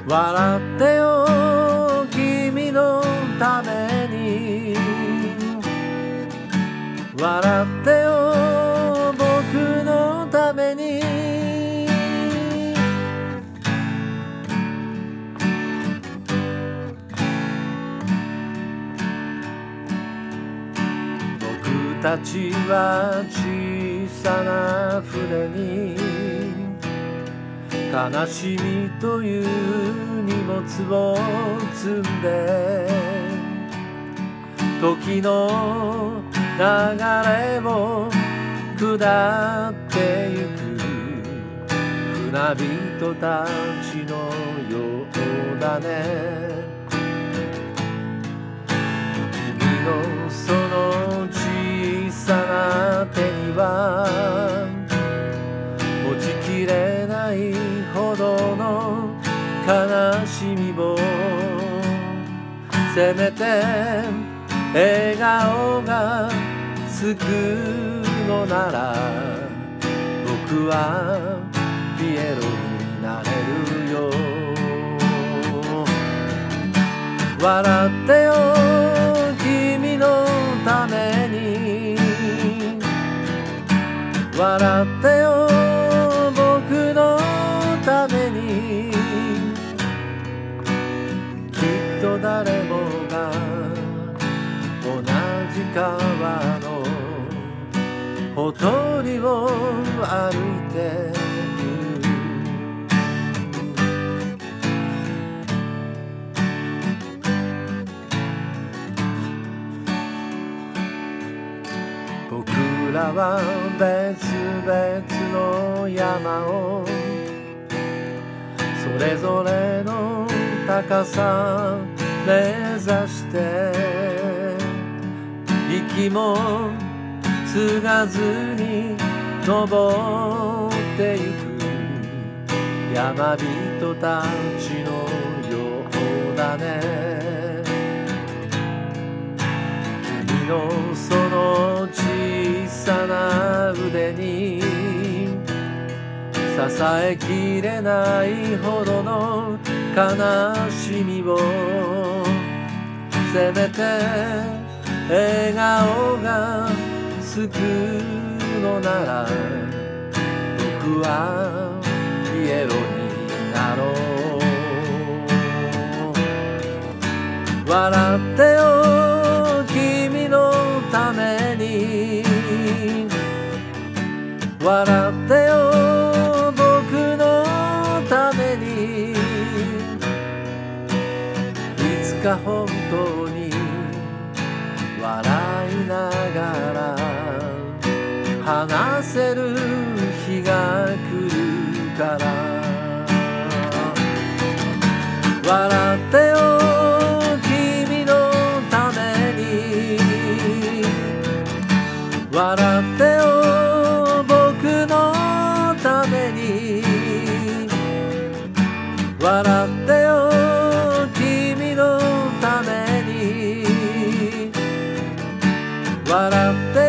笑ってよ君のために笑ってよ僕のために僕たちは小さな船に悲しみという荷物を積んで時の流れを下ってゆく船人たちのようだね君のその小さな手には持ちきれないほどの悲しみをせめて笑顔が救うのなら僕はピエロになれるよ笑ってよ君のために笑ってよ僕のためにきっと誰もが同じ川のほとりを歩いている僕らは別々の山をそれぞれの高さ目指して息も継がずに登ってゆく山人たちのようだね君のその小さな腕に支えきれないほどの悲しみをせめて笑顔が救うのなら僕はピエロになろう笑ってよ君のために笑ってよ僕のためにいつか本当に笑いながら話せる日が来るから笑ってよ君のために笑ってよ僕のために笑ってよ君のために笑って